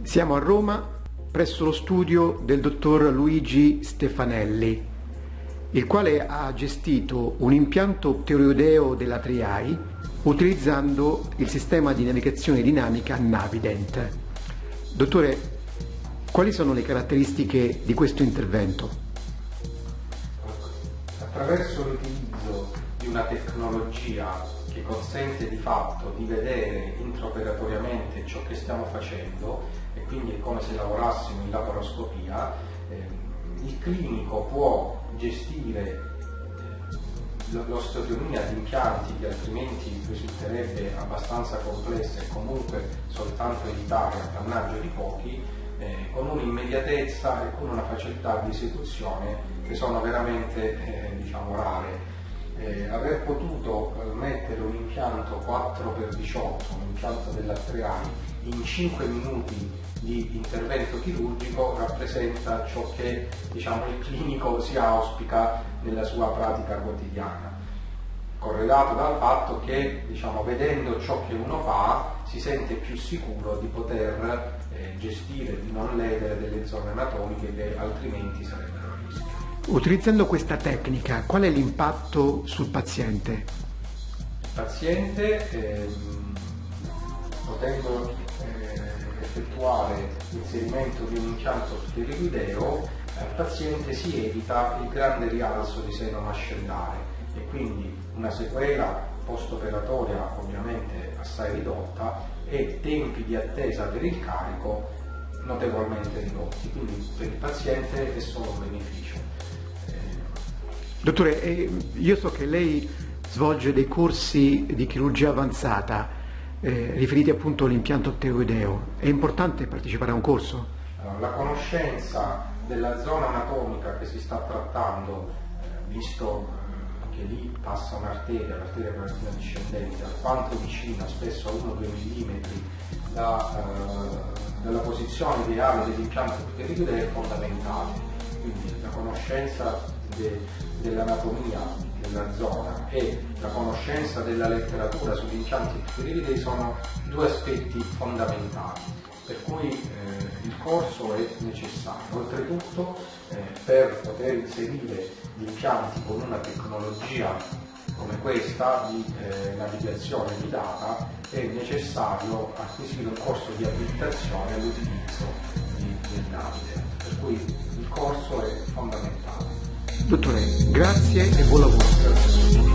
Siamo a Roma presso lo studio del dottor Luigi Stefanelli, il quale ha gestito un impianto pteroideo della Triai utilizzando il sistema di navigazione dinamica Navident. Dottore, quali sono le caratteristiche di questo intervento? Attraverso l'utilizzo di una tecnologia che consente di fatto di vedere intraoperatoriamente ciò che stiamo facendo, e quindi è come se lavorassimo in laparoscopia, il clinico può gestire l'osteotomia di impianti che altrimenti risulterebbe abbastanza complessa e comunque soltanto evitare a dannaggio di pochi, con un'immediatezza e con una facilità di esecuzione che sono veramente rare. Aver potuto mettere un impianto 4x18, un impianto della Triai, in 5 minuti di intervento chirurgico rappresenta ciò che il clinico si auspica nella sua pratica quotidiana, corredato dal fatto che vedendo ciò che uno fa si sente più sicuro di poter gestire, di non ledere delle zone anatomiche che altrimenti sarebbero a rischio. Utilizzando questa tecnica, qual è l'impatto sul paziente? Il paziente, potendo effettuare l'inserimento di un impianto pteroideo, al paziente si evita il grande rialzo di seno mascellare e quindi una sequela post-operatoria ovviamente assai ridotta e tempi di attesa per il carico notevolmente ridotti, quindi per il paziente è solo un beneficio. Dottore, io so che lei svolge dei corsi di chirurgia avanzata riferiti appunto all'impianto pteroideo. È importante partecipare a un corso? La conoscenza della zona anatomica che si sta trattando, visto che lì passa un'arteria, l'arteria carotida discendente, alquanto vicina, spesso a 1-2 mm dalla posizione ideale dell'impianto pteroideo, è fondamentale. Quindi la conoscenza dell'anatomia della zona e la conoscenza della letteratura sugli impianti pteroidei sono due aspetti fondamentali, per cui il corso è necessario. Oltretutto, per poter inserire gli impianti con una tecnologia come questa di navigazione guidata è necessario acquisire un corso di abilitazione all'utilizzo del Navident, per cui il corso è fondamentale. Dottore, grazie e buon lavoro.